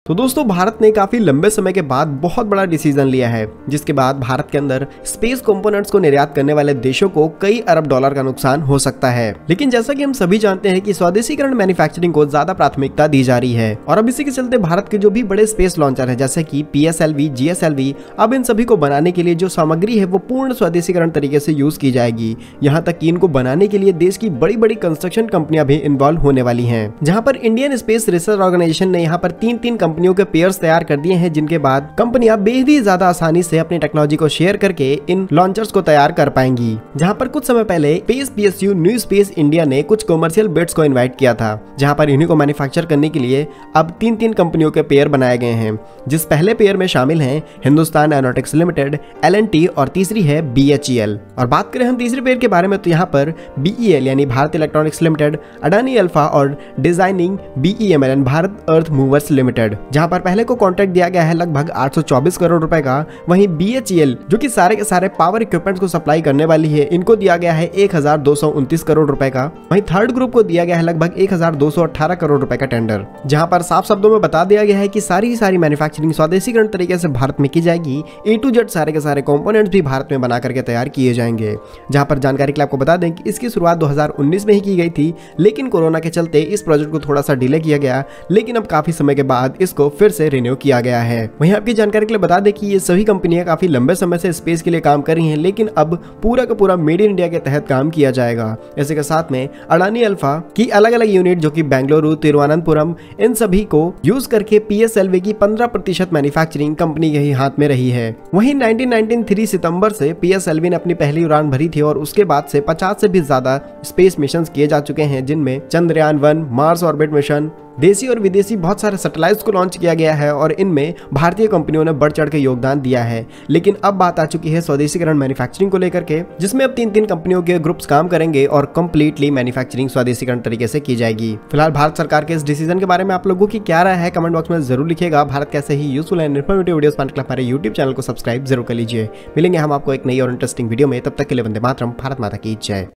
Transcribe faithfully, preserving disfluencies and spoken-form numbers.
तो दोस्तों भारत ने काफी लंबे समय के बाद बहुत बड़ा डिसीजन लिया है, जिसके बाद भारत के अंदर स्पेस कंपोनेंट्स को निर्यात करने वाले देशों को कई अरब डॉलर का नुकसान हो सकता है। लेकिन जैसा कि हम सभी जानते हैं कि स्वदेशीकरण मैन्युफैक्चरिंग को ज्यादा प्राथमिकता दी जा रही है और अब इसी के चलते भारत के जो भी बड़े स्पेस लॉन्चर है जैसे कि P S L V, G S L V, अब इन सभी को बनाने के लिए जो सामग्री है वो पूर्ण स्वदेशीकरण तरीके से यूज की जाएगी। यहाँ तक कि इनको बनाने के लिए देश की बड़ी बड़ी कंस्ट्रक्शन कंपनियां भी इन्वॉल्व होने वाली हैं, जहाँ पर इंडियन स्पेस रिसर्च ऑर्गेनाइजेशन ने यहाँ पर तीन तीन कंपनियों के पेयर्स तैयार कर दिए हैं, जिनके बाद कंपनियां बेहद ही ज्यादा आसानी से अपनी टेक्नोलॉजी को शेयर करके इन लॉन्चर्स को तैयार कर पाएंगी। जहां पर कुछ समय पहले space P S U new space India ने कुछ कमर्शियल बिड्स को इनवाइट किया था, जहां पर इन्हीं को मैन्युफैक्चर करने के लिए अब तीन तीन कंपनियों के पेयर बनाए गए हैं, जिस पहले पेयर में शामिल हैं Hindustan Aeronautics Limited, L and T और तीसरी है बी एच ई एल। और बात करें हम तीसरे पेयर के बारे में तो यहाँ पर बी ई एल यानी Bharat Electronics Limited, Adani Alpha और designing B E M L and Bharat Earth Movers Limited, जहां पर पहले को कॉन्ट्रैक्ट दिया गया है लगभग आठ सौ चौबीस करोड़ रुपए का। वहीं बी एच ई एल जो कि सारे के सारे पावर इक्विपमेंट्स को सप्लाई करने वाली है, इनको दिया गया है एक हजार दो सौ उनतीस करोड़ रुपए का। वहीं थर्ड ग्रुप को दिया गया है लगभग एक हजार दो सौ अठारह करोड़ रुपए का टेंडर, जहां पर साफ शब्दों में बता दिया गया है कि सारी सारी मैन्युफैक्चरिंग स्वदेशीकरण तरीके से भारत में की जाएगी। ए टू जेड सारे के सारे कंपोनेंट्स भी भारत में बना करके तैयार किए जाएंगे। जहां पर जानकारी के लिए आपको बता दें कि इसकी शुरुआत दो हजार उन्नीस में ही की गई थी, लेकिन कोरोना के चलते इस प्रोजेक्ट को थोड़ा सा डिले किया गया, लेकिन अब काफी समय के बाद इसको फिर से रिन्यू किया गया है। वहीं आपकी जानकारी के लिए बता दें कि ये सभी कंपनियां काफी लंबे समय से स्पेस के लिए काम कर रही हैं, लेकिन अब पूरा का पूरा मेड इन इंडिया के तहत काम किया जाएगा। इसी के साथ में अडानी अल्फा की अलग अलग यूनिट जो कि बेंगलुरु, तिरुवनंतपुरम, इन सभी को यूज करके पी एस एल वी की पंद्रह प्रतिशत मैन्युफैक्चरिंग कंपनी के ही हाथ में रही है। वहीं उन्नीस सौ तिरानवे सितंबर से पी एस एल वी ने अपनी पहली उड़ान भरी थी और उसके बाद से पचास से भी ज्यादा स्पेस मिशन किए जा चुके हैं, जिनमें Chandrayaan one, Mars orbit mission, देसी और विदेशी बहुत सारे सैटेलाइट्स को लॉन्च किया गया है और इनमें भारतीय कंपनियों ने बढ़ चढ़ के योगदान दिया है। लेकिन अब बात आ चुकी है स्वदेशीकरण मैन्युफैक्चरिंग को लेकर के, जिसमें अब तीन तीन कंपनियों के ग्रुप्स काम करेंगे और कंप्लीटली मैन्युफैक्चरिंग स्वदेशीकरण तरीके से की जाएगी। फिलहाल भारत सरकार के इस डिसीजन के बारे में आप लोगों की क्या राय है, कमेंट बॉक्स में जरूर लिखिएगा। भारत कैसे ही यूजफुल एंड इन्फॉर्मेटिव वीडियोस पाने के लिए हमारे यूट्यूब चैनल को सब्सक्राइब जरूर कर लीजिए। मिलेंगे हम आपको एक नई और इंटरेस्टिंग वीडियो में, तब तक के लिए वंदे मातरम, भारत माता की जय।